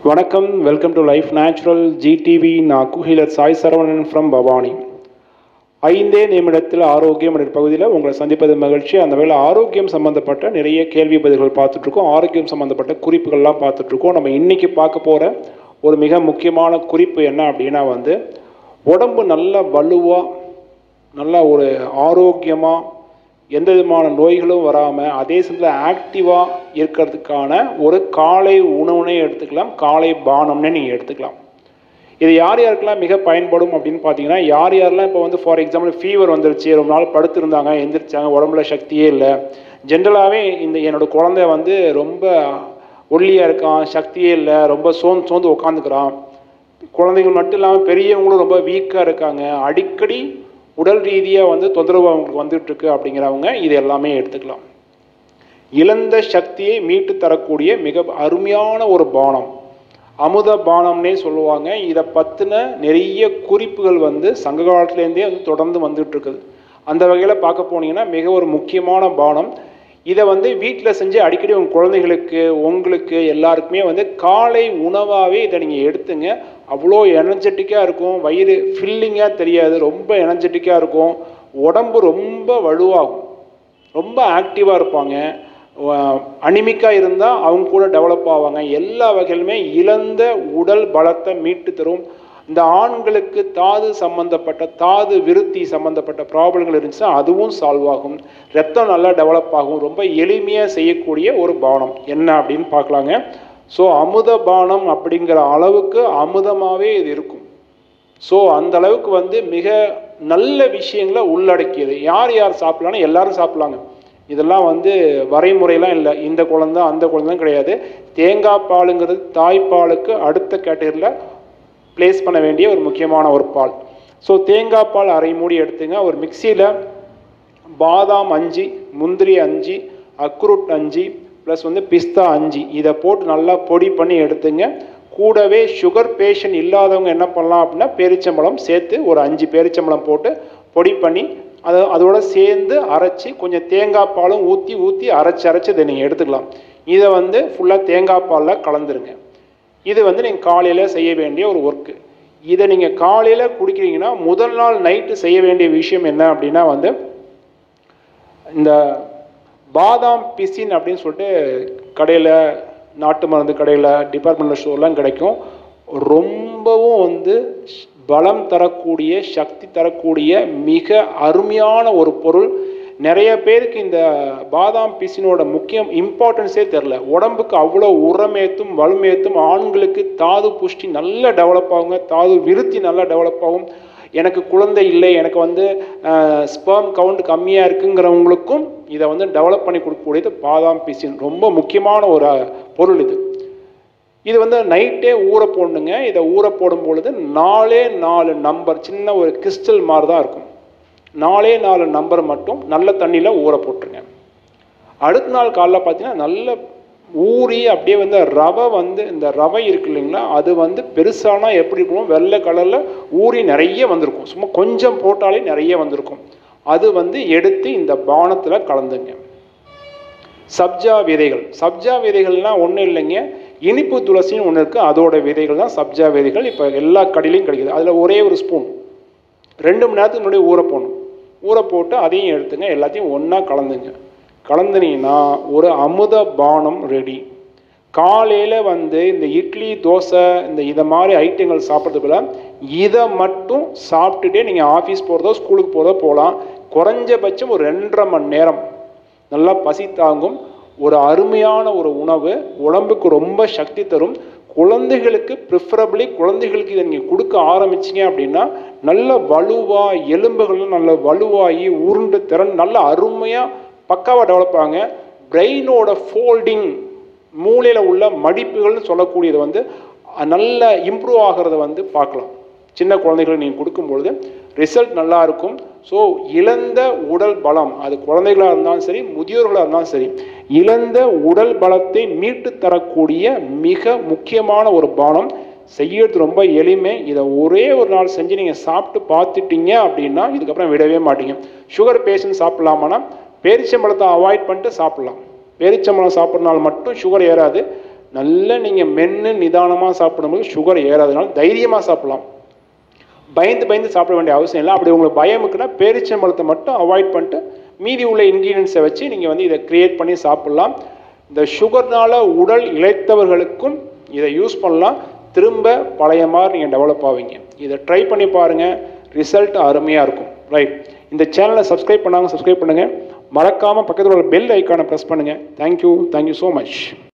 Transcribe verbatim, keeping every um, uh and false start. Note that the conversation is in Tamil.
வணக்கம், welcome to life natural GTV. நான் குஹிலர் சாய் சரவணன் ஃப்ரம் பவானி. ஐந்தே நிமிடத்தில் ஆரோக்கியம் என்ற பகுதியில் உங்களை சந்திப்பது மகிழ்ச்சி. அந்த வேளை ஆரோக்கியம் சம்மந்தப்பட்ட நிறைய கேள்வி பதில்கள் பார்த்துட்ருக்கோம். ஆரோக்கியம் சம்மந்தப்பட்ட குறிப்புகள்லாம் பார்த்துட்ருக்கோம். நம்ம இன்றைக்கி பார்க்க போகிற ஒரு மிக முக்கியமான குறிப்பு என்ன அப்படின்னா வந்து, உடம்பு நல்ல வலுவாக, நல்ல ஒரு ஆரோக்கியமாக, எந்த விதமான நோய்களும் வராமல், அதே சமயத்தில் ஆக்டிவாக இருக்கிறதுக்கான ஒரு காலை உணவுனே எடுத்துக்கலாம், காலை பானம்னே நீங்கள் எடுத்துக்கலாம். இது யார் யாருக்கெல்லாம் மிக பயன்படும் அப்படின்னு பார்த்தீங்கன்னா, யார் யாரெல்லாம் இப்போ வந்து ஃபார் எக்ஸாம்பிள் ஃபீவர் வந்துருச்சு, ரொம்ப நாள் படுத்திருந்தாங்க, எந்திரிச்சாங்க, உடம்புல சக்தியே இல்லை, ஜென்ரலாகவே இந்த என்னோடய குழந்தை வந்து ரொம்ப ஒல்லியாக இருக்கான், சக்தியே இல்லை, ரொம்ப சோர்ந்து சோர்ந்து உட்காந்துக்கிறான், குழந்தைகள் மட்டும் இல்லாமல் பெரியவங்களும் ரொம்ப வீக்காக இருக்காங்க, அடிக்கடி உடல் ரீதியாக வந்து தொந்தரவு அவங்களுக்கு வந்துட்டுருக்கு அப்படிங்கிறவங்க இது எல்லாமே எடுத்துக்கலாம். இழந்த சக்தியை மீட்டு தரக்கூடிய மிக அருமையான ஒரு பானம், அமுத பானம்னே சொல்லுவாங்க. இதை பற்றின நிறைய குறிப்புகள் வந்து சங்க காலத்துலேருந்தே வந்து தொடர்ந்து வந்துட்டு இருக்குது. அந்த வகையில் பார்க்க போனீங்கன்னா மிக ஒரு முக்கியமான பானம். இதை வந்து வீட்டில் செஞ்சு அடிக்கடி உங்கள் குழந்தைகளுக்கு, உங்களுக்கு எல்லாருக்குமே வந்து காலை உணவாகவே இதை நீங்கள் எடுத்துங்க. அவ்வளோ எனர்ஜெட்டிக்காக இருக்கும், வயிறு ஃபில்லிங்காக தெரியாது, ரொம்ப எனர்ஜெட்டிக்காக இருக்கும், உடம்பு ரொம்ப வலுவாகும், ரொம்ப ஆக்டிவாக இருப்பாங்க, அனிமிக்காக இருந்தால் அவங்க கூட டெவலப் ஆவாங்க. எல்லா வகையிலுமே இழந்த உடல் பலத்தை மீட்டு தரும். இந்த ஆண்களுக்கு தாது சம்மந்தப்பட்ட, தாது விருத்தி சம்மந்தப்பட்ட ப்ராப்ளங்கள் இருந்துச்சுன்னா அதுவும் சால்வ் ஆகும், ரத்தம் நல்லா டெவலப் ஆகும். ரொம்ப எளிமையாக செய்யக்கூடிய ஒரு பானம் என்ன அப்படின்னு பார்க்கலாங்க. ஸோ அமுத பானம் அப்படிங்கிற அளவுக்கு அமுதமாகவே இது இருக்கும். ஸோ அந்த அளவுக்கு வந்து மிக நல்ல விஷயங்களை உள்ளடக்கியது. யார் யார் சாப்பிட்லான்னு எல்லாரும் சாப்பிட்லாங்க. இதெல்லாம் வந்து வரைமுறையெல்லாம் இல்லை, இந்த குழந்தை அந்த குழந்தை கிடையாது. தேங்காய் பாலுங்கிறது தாய்ப்பாலுக்கு அடுத்த கேட்டகரியில் பிளேஸ் பண்ண வேண்டிய ஒரு முக்கியமான ஒரு பால். ஸோ தேங்காய் பால் அரை மூடி எடுத்துங்க. ஒரு மிக்சியில் பாதாம் அஞ்சு, முந்திரி அஞ்சு, அக்ரூட் அஞ்சு, ப்ளஸ் வந்து பிஸ்தா அஞ்சு, இதை போட்டு நல்லா பொடி பண்ணி எடுத்துங்க. கூடவே சுகர் பேஷண்ட் இல்லாதவங்க என்ன பண்ணலாம் அப்படின்னா, பேரிச்சம்பழம் சேர்த்து ஒரு அஞ்சு பேரிச்சம்பழம் போட்டு பொடி பண்ணி அதை அதோட சேர்ந்து அரைச்சி கொஞ்சம் தேங்காய் பாலும் ஊற்றி ஊற்றி அரைச்சி அரைச்சி இதை நீங்கள் எடுத்துக்கலாம். இதை வந்து ஃபுல்லாக தேங்காய் பாலில் கலந்துருங்க. இது வந்து நீங்கள் காலையில் செய்ய வேண்டிய ஒரு ஒர்க்கு. இதை நீங்கள் காலையில் குடிக்கிறீங்கன்னா முதல் நாள் நைட்டு செய்ய வேண்டிய விஷயம் என்ன அப்படின்னா வந்து, இந்த பாதாம் பிசின் அப்படின்னு சொல்லிட்டு கடையில், நாட்டு மருந்து கடையில், டிபார்ட்மெண்டல் ஸ்டோர்லாம் கிடைக்கும். ரொம்பவும் வந்து பலம் தரக்கூடிய, சக்தி தரக்கூடிய மிக அருமையான ஒரு பொருள். நிறைய பேருக்கு இந்த பாதாம் பிசினோட முக்கியம் இம்பார்ட்டன்ஸே தெரில. உடம்புக்கு அவ்வளோ உரமேத்தும் வலுமேத்தும், ஆண்களுக்கு தாது புஷ்டி நல்லா டெவலப் ஆகுங்க, தாது விருத்தி நல்லா டெவலப் ஆகும். எனக்கு குழந்தை இல்லை, எனக்கு வந்து ஸ்பெர்ம் கவுண்ட் கம்மியாக இருக்குங்கிறவங்களுக்கும் இதை வந்து டெவலப் பண்ணி கொடுக்கக்கூடியது பாதாம் பிசின். ரொம்ப முக்கியமான ஒரு பொருள் இது. இது வந்து நைட்டே ஊற போடணுங்க. இதை ஊற போடும் பொழுது நாலே நாலு நம்பர், சின்ன ஒரு கிறிஸ்டல் மாதிரி தான் இருக்கும், நாலே நாலு நம்பர் மட்டும் நல்ல தண்ணியில் ஊற போட்டுருங்க. அடுத்த நாள் காலைல பார்த்தீங்கன்னா நல்ல ஊறி அப்படியே வந்து ரவை வந்து, இந்த ரவை இருக்கு இல்லைங்களா, அது வந்து பெருசானா எப்படி இருக்கும், வெள்ளை கலரில் ஊறி நிறைய வந்திருக்கும். சும்மா கொஞ்சம் போட்டாலே நிறைய வந்திருக்கும். அது வந்து எடுத்து இந்த பானத்தில் கலந்துங்க. சப்ஜா விதைகள், சப்ஜா விதைகள்லாம் ஒன்றும் இல்லைங்க, இனிப்பு துளசின்னு ஒன்று இருக்குது, அதோட விதைகள் தான் சப்ஜா விதைகள். இப்போ எல்லா கடையிலையும் கிடைக்குது. அதில் ஒரே ஒரு ஸ்பூன் ரெண்டு மணி நேரத்துக்கு முன்னாடி ஊற போடணும். ஊற போட்டு அதையும் எடுத்துங்க, எல்லாத்தையும் ஒன்றா கலந்துங்க. கலந்துனீங்கன்னா ஒரு அமுத பானம் ரெடி. காலையில் வந்து இந்த இட்லி, தோசை, இந்த இதை மாதிரி ஐட்டங்கள் சாப்பிட்றதுக்குள்ள இதை மட்டும் சாப்பிட்டுட்டே நீங்கள் ஆஃபீஸ் போகிறதோ ஸ்கூலுக்கு போகிறதோ போகலாம். குறைஞ்சபட்சம் ஒரு ரெண்டரை மணி நேரம் நல்லா பசி தாங்கும் ஒரு அருமையான ஒரு உணவு, உடம்புக்கு ரொம்ப சக்தி தரும். குழந்தைகளுக்கு ப்ரிஃபரபிளி குழந்தைகளுக்கு இதை நீங்கள் கொடுக்க ஆரம்பிச்சிங்க அப்படின்னா நல்ல வலுவாக, எலும்புகளும் நல்ல வலுவாகி உருண்டு திறன் நல்ல அருமையாக பக்காவாக டெவலப் ஆகுங்க. பிரெயினோட ஃபோல்டிங், மூளையில் உள்ள மடிப்புகள்னு சொல்லக்கூடியது வந்து நல்ல இம்ப்ரூவ் ஆகிறத வந்து பார்க்கலாம். சின்ன குழந்தைகளை நீங்கள் கொடுக்கும்பொழுது ரிசல்ட் நல்லா இருக்கும். ஸோ இழந்த உடல் பலம், அது குழந்தைகளாக இருந்தாலும் சரி, முதியோர்களாக இருந்தாலும் சரி, இழந்த உடல் பலத்தை மீட்டு தரக்கூடிய மிக முக்கியமான ஒரு பானம். செய்யறது ரொம்ப எளிமை. இதை ஒரே ஒரு நாள் செஞ்சு நீங்கள் சாப்பிட்டு பார்த்துட்டீங்க அப்படின்னா இதுக்கப்புறம் விடவே மாட்டீங்க. சுகர் பேஷண்ட் சாப்பிட்லாமான்னா பேரிச்சம்பழத்தை அவாய்ட் பண்ணிட்டு சாப்பிட்லாம். பேரிச்சம்பழம் சாப்பிட்றதுனால மட்டும் சுகர் ஏறாது. நல்ல நீங்கள் மென்று நிதானமாக சாப்பிடும்போது சுகர் ஏறாதனால தைரியமாக சாப்பிடலாம். பயந்து பயந்து சாப்பிட வேண்டிய அவசியம் இல்லை. அப்படி உங்களுக்கு பயம் இருக்குன்னா பேரிச்சம்பழத்தை மட்டும் அவாய்ட் பண்ணிட்டு மீதி உள்ள இன்க்ரீடியன்ஸை வச்சு நீங்கள் வந்து இதை க்ரியேட் பண்ணி சாப்பிட்லாம். இந்த சுகர்னால் உடல் இளைத்தவர்களுக்கும் இதை யூஸ் பண்ணலாம். திரும்ப பழைய மாதிரி நீங்கள் டெவலப் ஆவீங்க. இதை ட்ரை பண்ணி பாருங்கள், ரிசல்ட் அருமையாக இருக்கும். ரைட், இந்த சேனலை சப்ஸ்கிரைப் பண்ணாங்க சப்ஸ்கிரைப் பண்ணுங்கள். மறக்காமல் பக்கத்தில் உள்ள பெல் ஐக்கானை ப்ரெஸ் பண்ணுங்கள். Thank you thank you so much.